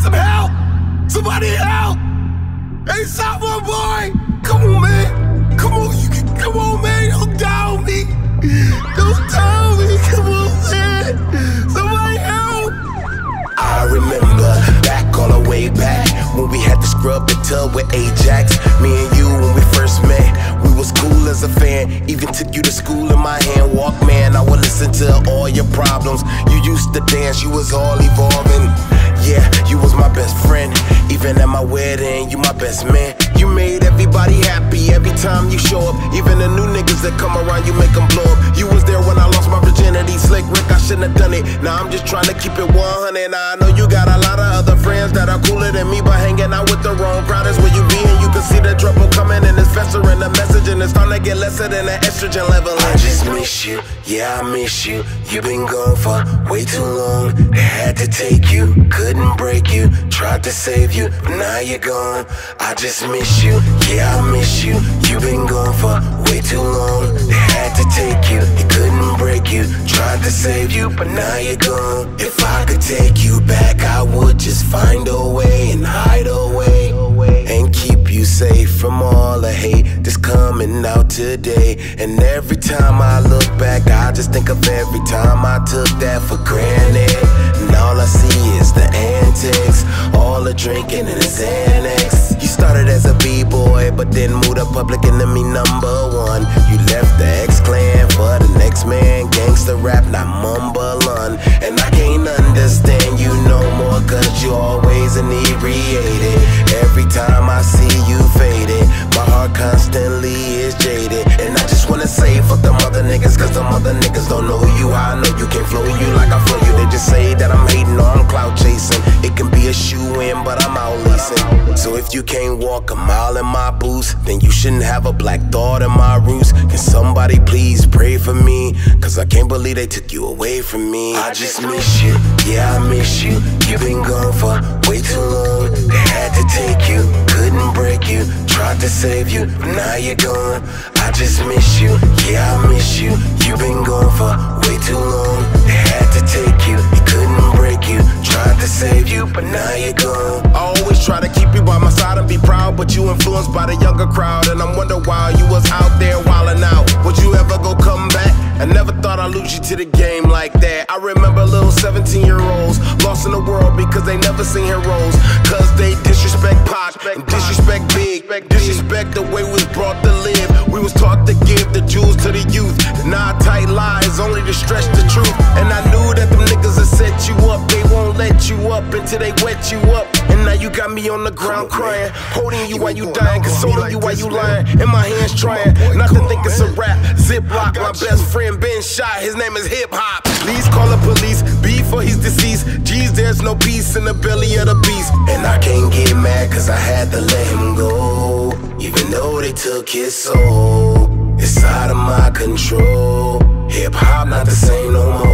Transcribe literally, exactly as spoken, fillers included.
some help! Somebody help! Hey, stop my boy! Come on, man! Come on, you can, come on, man! Don't down me! Don't down me! Come on, man! Somebody help! I remember back all the way back when we had to scrub the tub with Ajax. Me and you when we first met, we was cool as a fan. Even took you to school in my hand Walkman. I would listen to all your problems. You used to dance, you was all evolving. Yeah, you was my best friend. Even at my wedding, you my best man. You made everybody happy every time you show up. Even the new niggas that come around, you make them blow up. You was there when I lost my virginity. Slick Rick, I shouldn't have done it. Now I'm just trying to keep it one hundred. Now I know you got a lot of other friends that are cooler than me, but hanging out with the wrong crowd is where you be. And you can see the trouble coming and it's festering. The message and it's starting to get lesser than the estrogen level. I just miss you, yeah I miss you. You been gone for way too long. They had to take you, couldn't break you. Tried to save you, but now you're gone. I just miss you, yeah I miss you. You been gone for way too long. They had to take you, they couldn't break you. Tried to save you, but now you're gone. If I could take you back, I would just find a way and hide away and keep you safe from all the hate that's coming out today. And every time I look back, I just think of every time I took that for granted. And all I see is the antics, all the drinking and the Xanax. You started as a b-boy, but then moved to public enemy number one. You left the X-Clan for the next man. Gangsta rap, not mumbling. And I can't understand you no more, cause you always inebriated. Every time I see you faded, my heart constantly is jaded. And I just wanna say fuck them other niggas, cause them other niggas don't know who you are. I know you can't flow you like I flow you. They just say that I'm hating or I'm clout chasing. It can be a shoe-in, but I'm out lacing. So if you can't walk a mile in my boots, then you shouldn't have a black thought in my roots. Can somebody please pray for me? Cause I can't believe they took you away from me. I just miss you, yeah I miss you. You been gone for way too long. They had to take you, couldn't break you. Tried to save you, but now you're gone. I just miss you, yeah I miss you. You been gone for way too long. They had to take you, they couldn't break you. Tried to save you, but now you're gone. I always try to keep you by my side and be proud, but you influenced by the younger crowd. And I'm wondering why you was out there wildin' out. Would you ever go come back? I never thought I'd lose you to the game like that. I remember little seventeen year olds lost in the world because they never seen heroes. Cause they disrespect Pac and disrespect Big. Disrespect the way we was brought to live. We was taught to give the jewels to the youth. Nah, tight lies only to stretch the truth. And I knew that them niggas would set you up. They won't let you up until they wet you up. And now you got me on the ground crying, holding you while you dying, consoling you while you lying. In my hands trying not to think it's a rap. Ziploc, my best friend been shot. His name is Hip Hop. Please call the police, before he's deceased. Geez, there's no peace in the belly of the beast. And I can't get mad cause I had to let him go. Even though they took his soul, it's out of my control. Hip hop not the same no more.